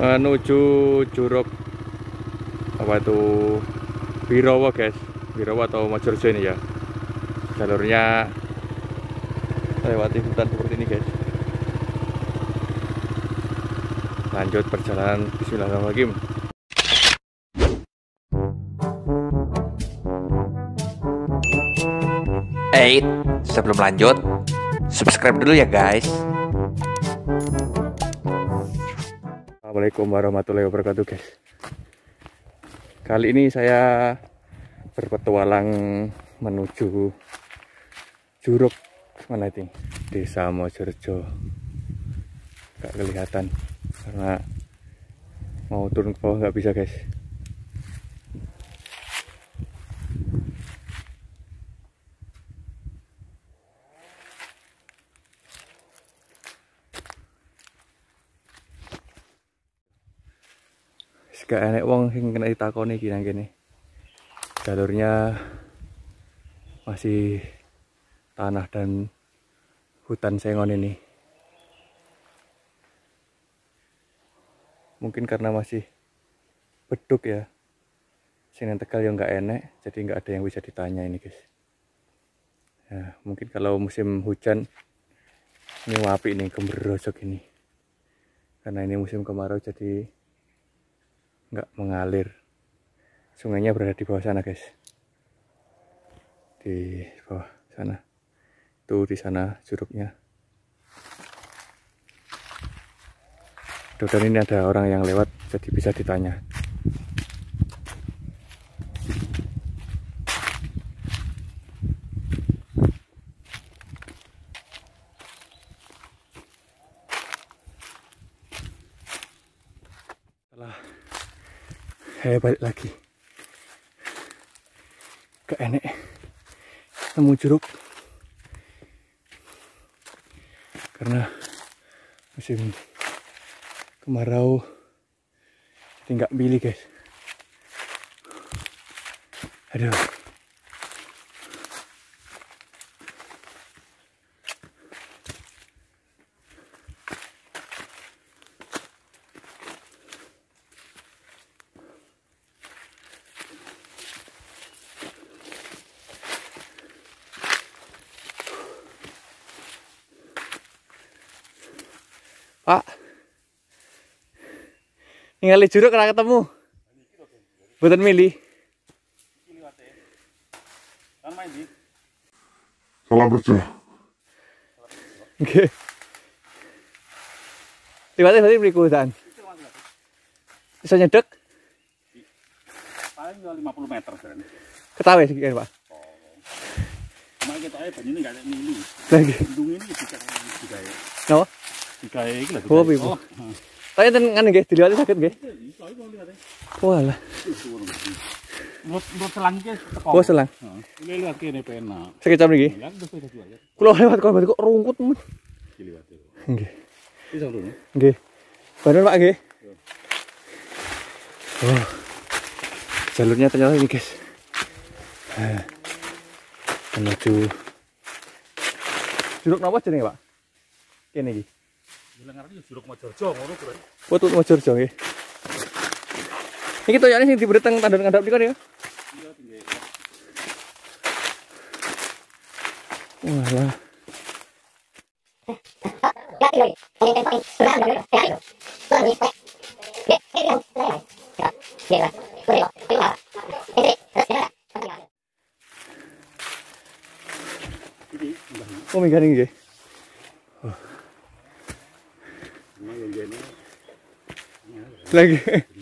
menuju Curug apa itu Birowo guys, Birowo atau Mojorejo ini ya. Jalurnya lewati hutan seperti ini guys. Lanjut perjalanan, bismillahirrahmanirrahim. Sebelum lanjut, subscribe dulu ya guys. Assalamualaikum warahmatullahi wabarakatuh guys. Kali ini saya berpetualang menuju Curug mana itu? Desa Mojorejo. Gak kelihatan karena mau turun ke bawah nggak bisa guys. Gak enek wong sing kena ditakoni iki nang kene. Jalurnya masih tanah dan hutan sengon ini. Mungkin karena masih beduk ya. Sini Tegal yang nggak enek, jadi nggak ada yang bisa ditanya ini guys. Ya, mungkin kalau musim hujan ini wapi nih gemberosok ini. Karena ini musim kemarau jadi nggak mengalir. Sungainya berada di bawah sana guys, di bawah sana tuh, di sana curugnya. Dan ini ada orang yang lewat jadi bisa ditanya. Balik lagi ke enek nemu curug karena musim kemarau jadi nggak milih guys. Aduh, Pak, ningali curug ora ketemu. Mboten milih. Salam kerja. Nggih. Liwate berarti mriku tan. Bisa nyedek? Paling 50 meter kan. Ketawe sih Pak. Cuma kita banyune enggak ada mili. Lagi. Bendung ini bisa digawe. Napa? Digawe iki lho. Oh, piye? Tapi enten ngene nggih, diliwati saged nggih. Iso iku liwate. Walah. Menurut selang iki teko. Oh, selang. Heeh. Ini liwat kene penak. Sekecap niki. Lah terus wis jual. Kula lewat kok rungkut. Liwate. Nggih. Iso lho. Nggih. Bener Pak nggih. Oh. Jalurnya ternyata ini guys. Menuju Curug napa jenenge Pak? Kene iki. Bilang ngarani Curug Mojorejo ngono kuwi. Oh, Curug Mojorejo nggih. Iki toyane sing dibreteng tandon ngandhap niku ya. Iya tinggal. Walah. Oh, minggah nggih. Lagi.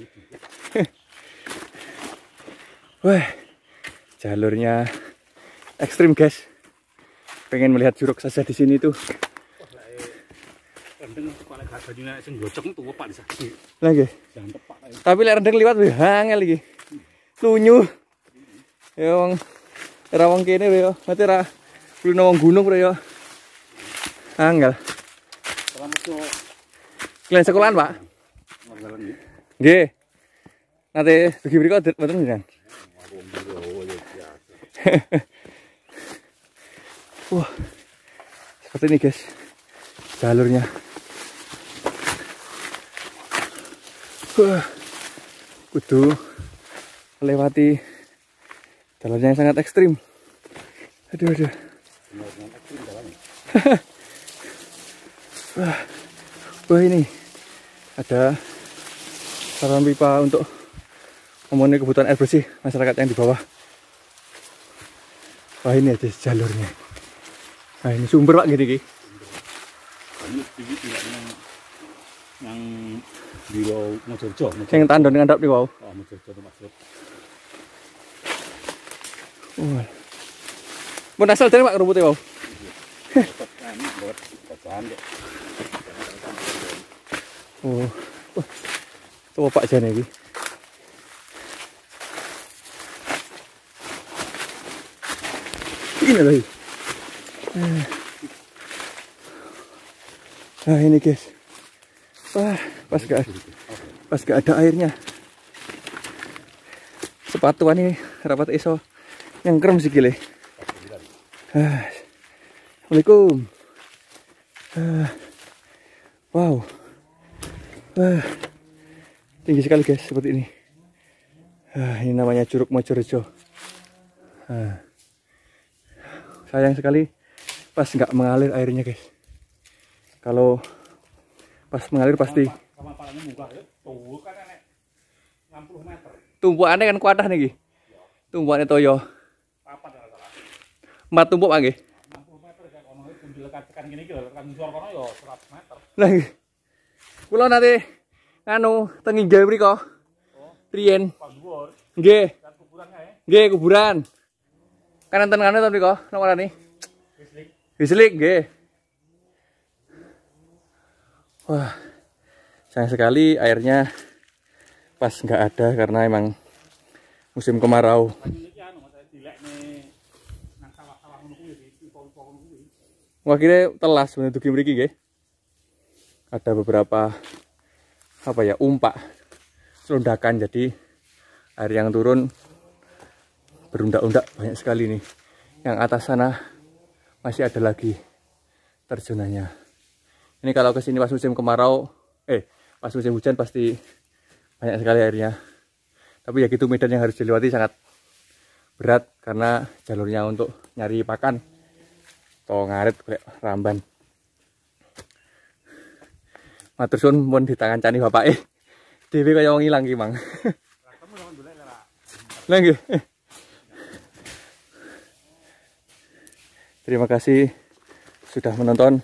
Wah, jalurnya ekstrim guys. Pengen melihat curug saja di sini tuh. Rendeng kepala banyune sing glocok tuwa Pak disa. Lagi. Jangan tepak. Tapi lek rendeng liwat wih angel iki. Lunyu. Ya wong ora wong kene yo, mate ra kulino wong gunung yo. Angel. Selamat yo. Kalian sekolahan, Pak? Nggih. Nanti bagi berikut mboten jenengan. Wah. Seperti ini, guys. Jalurnya. Wah, kudu melewati jalan yang sangat ekstrim. Aduh, aduh. Wah, ini ada saluran pipa untuk memenuhi kebutuhan air bersih masyarakat yang di bawah. Wah, ini ada jalurnya. Nah, ini sumber Pak gini. Ini sedikit yang di bawah Mojokerto. Yang tandon dengan dap di bawah. Oh, Mojokerto itu maksud. Mau asal dari Pak rumputnya bawah. Ini buat bacaan kok. Oh, tuh Pak Jan ini. Ini lagi. Nah ini guys. Wah, pas gak ada airnya. Sepatu ini rapat iso yang krem sih gile. Assalamualaikum. Wow. Tinggi sekali guys seperti ini. Ini namanya Curug Mojorejo. Sayang sekali pas nggak mengalir airnya guys. Kalau pas mengalir pasti. Tumpukannya kan kuatah nih. Tumpukannya toyo. Mat tumpuk lagi. Nah, kula nanti anu tenginggil mriko. Riyen. Nggih. Nggih, kuburan. Kan enten ngene to mriko, napa rene? Wislik, nggih. Wah. Sayang sekali airnya pas nggak ada karena emang musim kemarau. Wah, kira telas bentuk mriki nggih. Ada beberapa apa ya, umpak selondakan, jadi air yang turun berundak-undak banyak sekali nih. Yang atas sana masih ada lagi terjunannya. Ini kalau kesini pas musim kemarau, pas musim hujan pasti banyak sekali airnya. Tapi ya gitu, medan yang harus dilewati sangat berat karena jalurnya untuk nyari pakan. Toh ngarit kayak ramban. Matur suwun pun ditangancani bapake. Dhewe kaya wong ilang ki, Mang. Lah nggih. Terima kasih sudah menonton.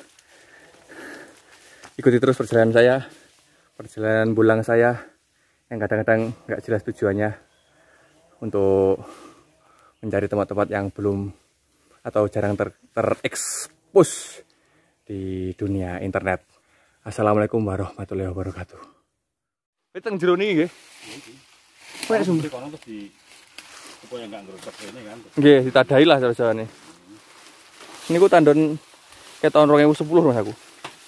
Ikuti terus perjalanan saya, perjalanan bulang saya yang kadang-kadang nggak jelas tujuannya, untuk mencari tempat-tempat yang belum atau jarang terekspos di dunia internet. Assalamualaikum warahmatullahi wabarakatuh. Peteng jero niki nggih. Kayak sumber kono terus di supaya enggak ngerusak ini kan. nggih, ditadai lah cara-carane. Niku tandon ke tahun 2010 Mas aku.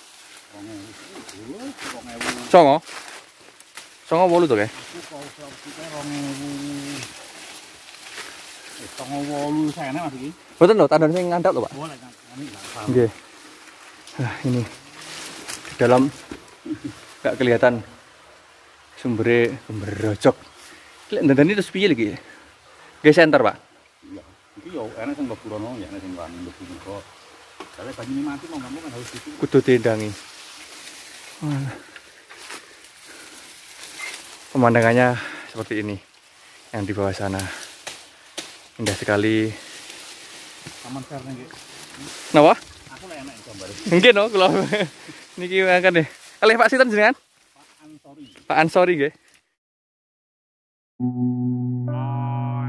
2010. Songo. Songo 8 to kae. Songo 8 sana Mas iki. Boten lho, tandon sing ngandhap lho, Pak. Oh, lek Nggih. Nah, ini di dalam nggak kelihatan sumbernya Gemberojok. Lek ndandani terus piye lagi? Nggih center, Pak. iya. Iki yo enak sing mlebu rono, ya enak sing wani mlebu kok. Kalau banyune mati mau ngomong kan harus gitu. Kudu diendangi. Pemandangannya seperti ini yang di bawah sana. Indah sekali. Taman Serna nggih. Napa? Aku lek enak gambar. Nggih no, kula niki mangkat deh. Kalih Pak Sinten jenengan? Pak Ansori. Pak Ansori nggih. Oh,